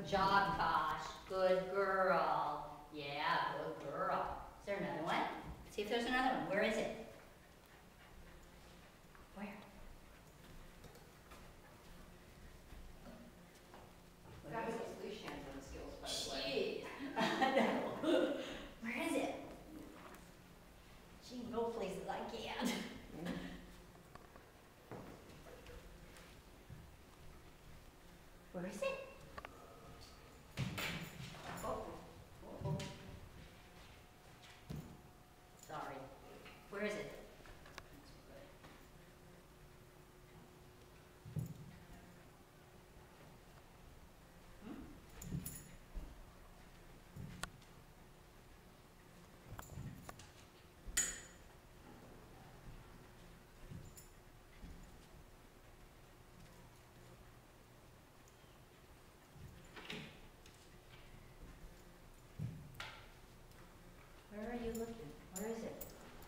Good job, Tosh. Good girl. Yeah, good girl. Is there another one? See if there's another one. Where is it? Where? That was his leash handling skills, by the way. Jeez. Where is it? She can go places I can't. Where is it? Oh, oh, oh. Sorry. Where is it? Hmm? Where are you looking? Where is it?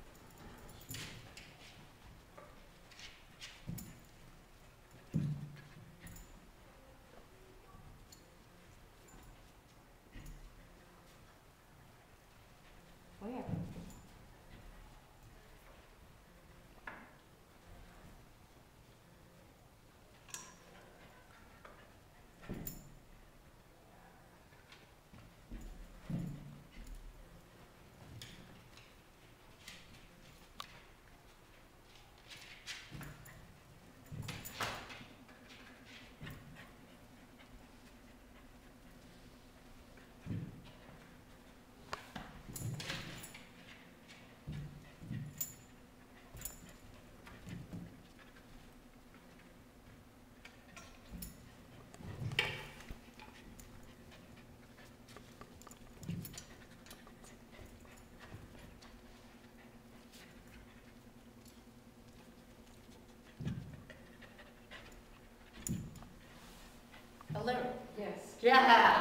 Where? Hello. Yes. Yeah.